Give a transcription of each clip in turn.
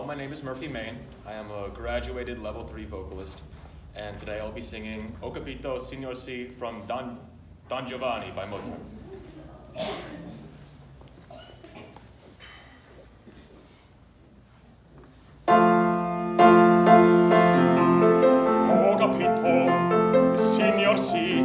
my name is Murphy Main. I am a graduated level 3 vocalist, and today I'll be singing O Capito, Signor Si from Don Giovanni by Mozart. O capito, Signor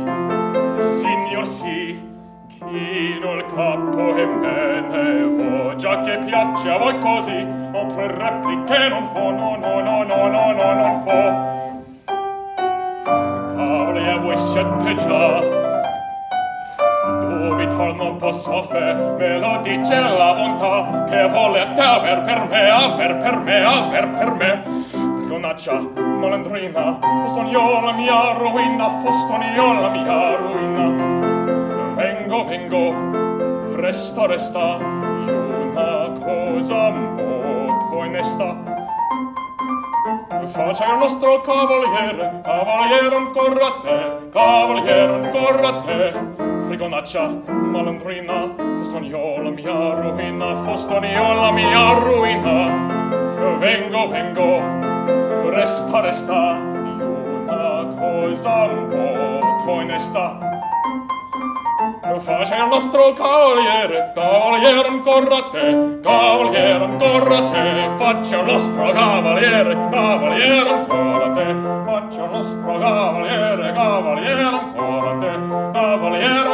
Si, chino il capo e me ne vo, già che piace a voi così, altre repliche non fo, non fo. Cavoli a voi siete già, dubitar non posso fe, me lo dice la bontà, che volete aver per me. Brigonaccia, malandrina, fostonio la mia ruina, fostonio la mia ruina. Vengo, resta, una cosa molto onesta. Faccia il nostro cavaliere ancora a te. Brigonaccia, malandrina, fostonio la mia ruina, fostonio la mia ruina. Vengo, resta, una cosa molto onesta. Faccia il nostro cavaliere ancora a te, faccia il nostro cavaliere ancora a te, faccia il nostro cavaliere ancora a te, cavaliere